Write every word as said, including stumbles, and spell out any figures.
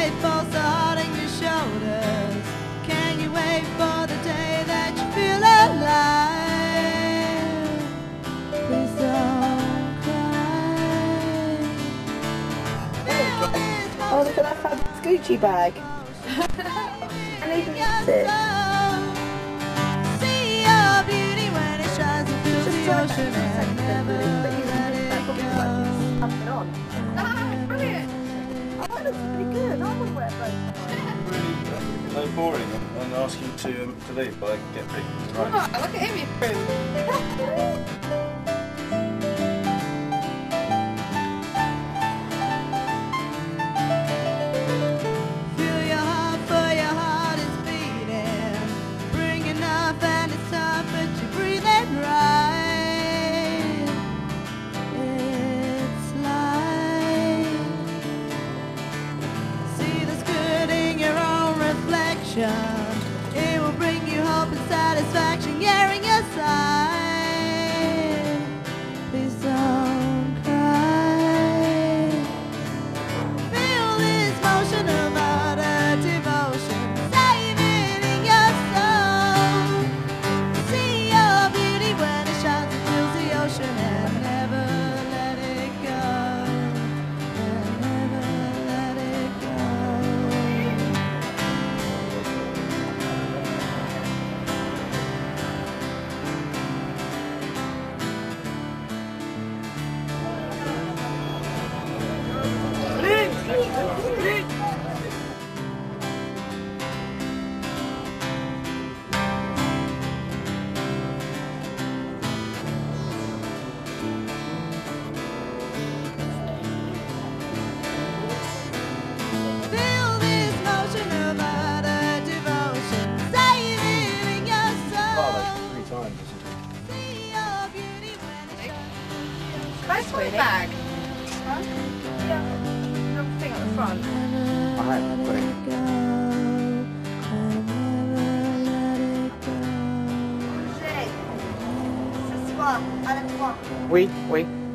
wait for so hard on your shoulders? Can you wait for the day that you feel alive? Please don't cry. Oh, look at that fabulous Gucci bag. I need to use it. See your beauty when it shines and fills the ocean and never let it go. Ah, brilliant! Oh, that looks pretty good. I want to wear both. Really no boring and ask you to um, to leave, but I get pretty right. Oh, look at him, you fool. Feel your heart, for your heart is beating. Bring enough and it's time, but you're breathing right. It's life. See the good in your own reflection. It will bring you hope and satisfaction. Yeah, in your side. Please don't cry. Feel this motion of utter devotion. Save it in your soul. See your beauty when it shines and fills the ocean and never let it go. And never let it go. Feel this motion of utter devotion. Save it in your soul. Three times, isn't it? See your beauty when it shines. Nice toy bag. Yeah. The thing at the front. I have got it. Ce soir, à la croix. Oui, oui.